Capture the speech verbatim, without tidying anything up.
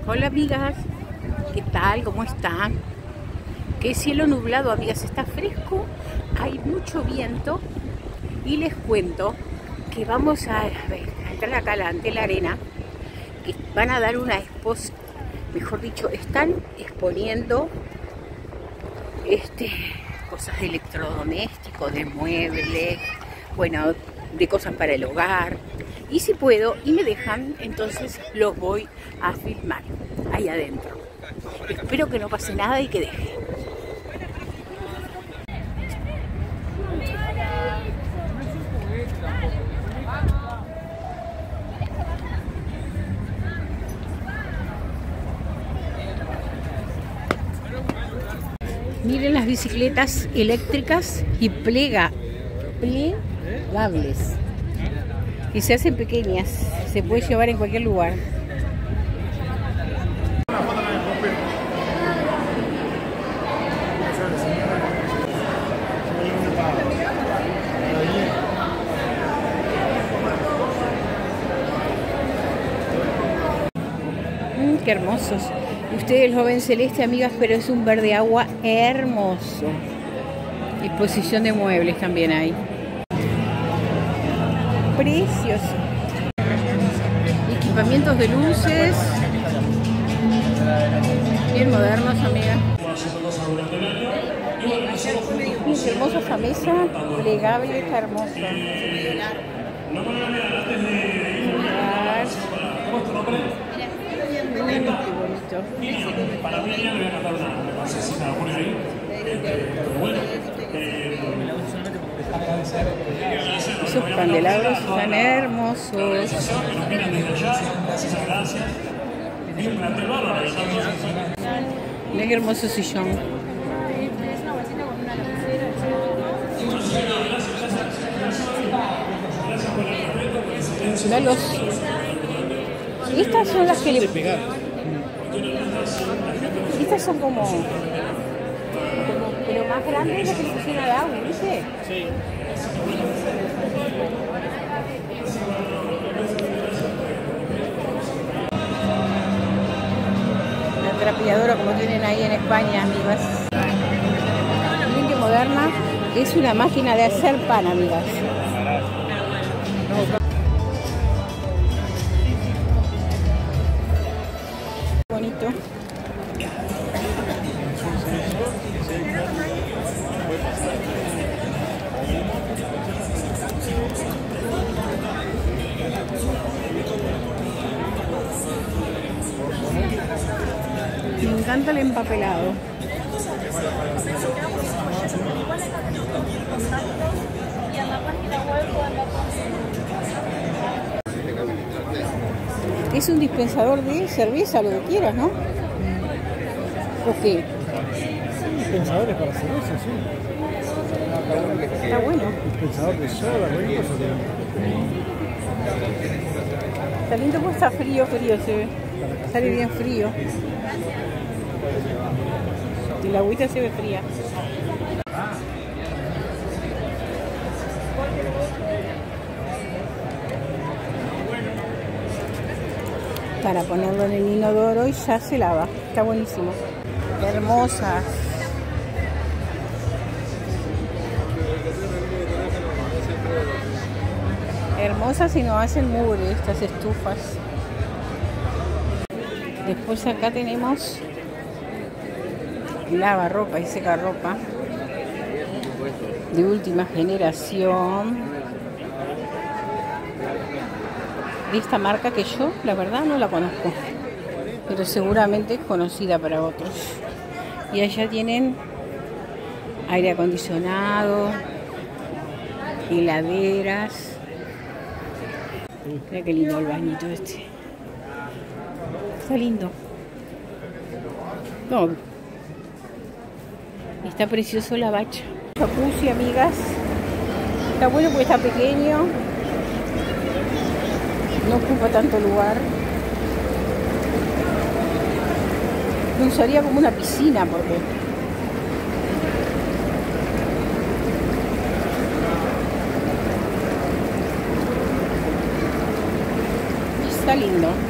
Hola amigas, ¿qué tal? ¿Cómo están? Qué cielo nublado, amigas, está fresco, hay mucho viento y les cuento que vamos a, a, ver, a entrar acá ante la arena, que van a dar una exposición, mejor dicho, están exponiendo este, cosas de electrodomésticos, de muebles, bueno, de cosas para el hogar. Y si puedo y me dejan, entonces los voy a filmar ahí adentro. Espero que no pase nada y que deje. Miren las bicicletas eléctricas y plega, plegables. Y se hacen pequeñas, se puede llevar en cualquier lugar. Mm, qué hermosos. Ustedes lo ven celeste, amigas, pero es un verde agua hermoso. Disposición de muebles también hay. Precioso. Equipamientos de luces. Bien modernos, amiga. Qué hermosa esa mesa. Plegable, está hermosa. Qué bonito. Para mí ya no voy a cantar nada, me parece si nada por ahí. Pero bueno. Esos candelabros están hermosos. Mira qué hermoso sillón. Mira los... Estas son las que le... Estas son como... como pero más grandes las que le pusieron al agua, ¿viste? Sí. La trapeadora como tienen ahí en España, amigas. Miren qué moderna. Es una máquina de hacer pan, amigas. Bonito. Me encanta el empapelado. Es un dispensador de cerveza, lo que quieras, ¿no? ¿O qué? Dispensadores para cerveza, sí. Está bueno. Dispensador de soda, cualquier cosa. Está lindo porque está frío, frío se ve. Sale bien frío. Y la agüita se ve fría. Para ponerlo en el inodoro y ya se lava. Está buenísimo. Qué hermosas. Hermosas y no hacen mugre estas estufas. Después acá tenemos lavarropa y secarropa de última generación. De esta marca que yo, la verdad, no la conozco. Pero seguramente es conocida para otros. Y allá tienen aire acondicionado, heladeras. Mira qué lindo el bañito este. Está lindo. No. Está precioso la bacha. Jacuzzi, amigas. Está bueno porque está pequeño. No ocupa tanto lugar. Lo usaría como una piscina porque... Está lindo.